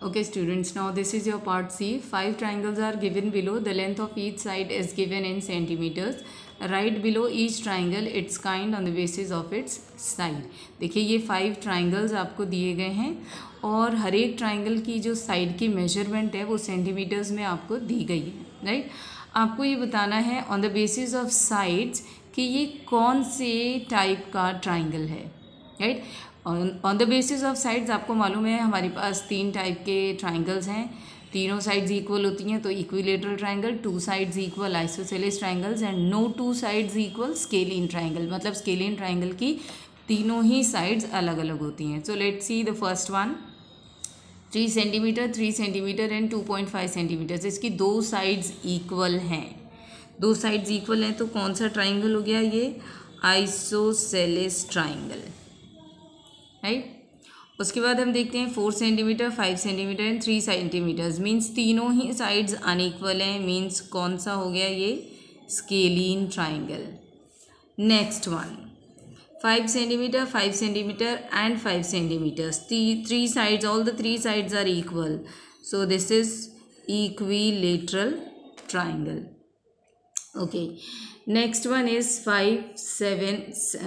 Okay students, now this is your part C. 5 triangles are given below. The length of each side is given in centimeters. Write below each triangle its kind on the basis of its side. देखिए ये 5 triangles आपको दिए गए हैं और हर एक triangle की जो side की measurement है वो सेंटीमीटर्स में आपको दी गई है, राइट। आपको ये बताना है on the basis of sides कि ये कौन से टाइप का ट्राइंगल है, right. On the basis of sides आपको मालूम है हमारे पास 3 टाइप के ट्राइंगल्स हैं, तीनों साइड्स इक्वल होती हैं तो equilateral triangle, 2 sides equal isosceles triangles and no 2 sides equal scalene triangle. मतलब स्केलिन ट्राइंगल की तीनों ही साइड्स अलग अलग होती हैं। So let's see the first one, 3 centimetre 3 centimetre and 2.5 centimetre. इसकी 2 साइड्स इक्वल हैं, 2 साइड्स इक्वल हैं तो कौन सा ट्राइंगल हो गया, ये आइसोसेलेस ट्राइंगल, राइट। उसके बाद हम देखते हैं 4 centimetre 5 centimetre and 3 centimetres, means तीनों ही साइड्स अनइक्वल हैं, मीन्स कौन सा हो गया, ये scalene triangle. Next one 5 centimetre 5 centimetre and 5 centimetres, 3 sides, all the 3 sides are equal, so this is equilateral triangle. Okay, next one is 7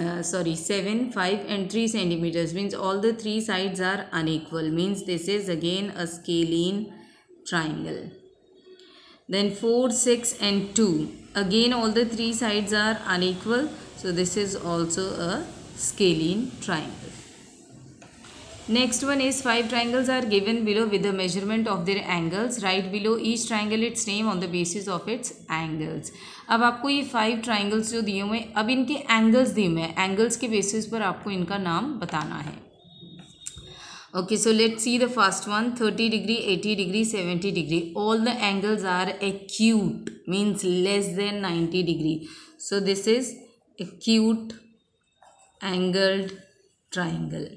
5 and 3 centimeters, means all the 3 sides are unequal, means this is again a scalene triangle. Then 4 6 and 2, again all the 3 sides are unequal, so this is also a scalene triangle. Next one is 5 triangles are given below with the measurement of their angles. Write below each triangle its name on the basis of its angles. अब आपको ये 5 triangles जो दिए हुए, अब इनके angles दिए हुए हैं, angles के basis पर आपको इनका नाम बताना है। Okay, so let's see the first one, 30 degree, 80 degree, 70 degree. All the angles are acute, means less than 90 degree. So this is acute angled triangle.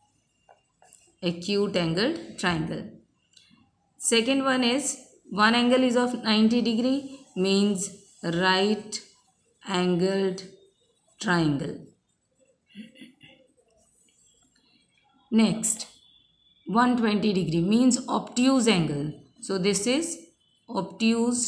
Acute angled triangle. Second one is one angle is of 90 degree, means right angled triangle. Next 120 degree means obtuse angle, so this is obtuse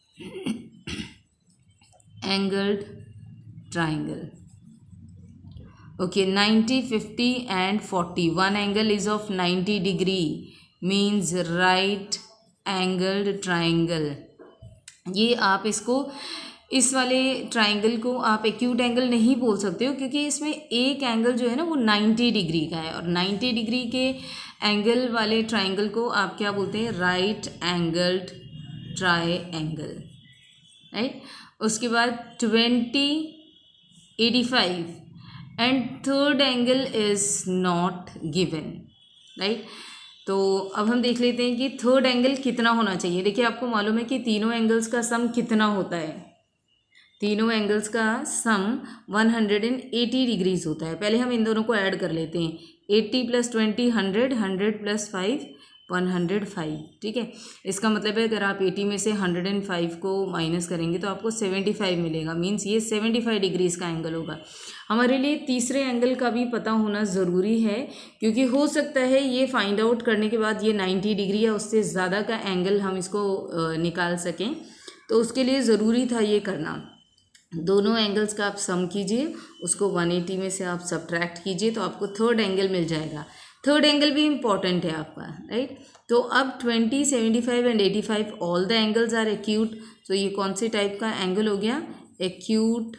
angled triangle. Okay, 90 50 and 40, one angle is of 90 degree, means right angled triangle. ये आप इसको, इस वाले triangle को आप acute angle नहीं बोल सकते हो क्योंकि इसमें एक एंगल जो है ना वो 90 डिग्री का है, और 90 डिग्री के एंगल वाले ट्राइंगल को आप क्या बोलते हैं, राइट एंगल्ड ट्राइंगल, राइट। उसके बाद 20 85 and third angle is not given, right. तो अब हम देख लेते हैं कि थर्ड एंगल कितना होना चाहिए। देखिए आपको मालूम है कि तीनों एंगल्स का सम कितना होता है, तीनों एंगल्स का सम 180 डिग्रीज होता है। पहले हम इन दोनों को ऐड कर लेते हैं, 80 + 20 100, 100 + 5 105, ठीक है। इसका मतलब है अगर आप 80 में से 105 को माइनस करेंगे तो आपको 75 मिलेगा, मीन्स ये 75 डिग्रीज का एंगल होगा। हमारे लिए तीसरे एंगल का भी पता होना ज़रूरी है क्योंकि हो सकता है ये फाइंड आउट करने के बाद ये 90 डिग्री या उससे ज़्यादा का एंगल हम इसको निकाल सकें, तो उसके लिए ज़रूरी था ये करना। दोनों एंगल्स का आप सम कीजिए, उसको 180 में से आप सब्ट्रैक्ट कीजिए तो आपको थर्ड एंगल मिल जाएगा। थर्ड एंगल भी इम्पॉर्टेंट है आपका, राइट। तो अब 20 75 and 85 all the angles are acute, तो ये कौन से टाइप का एंगल हो गया, acute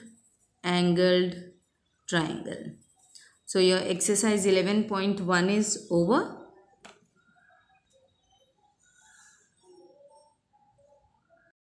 angled triangle. So your exercise 11.1 is over.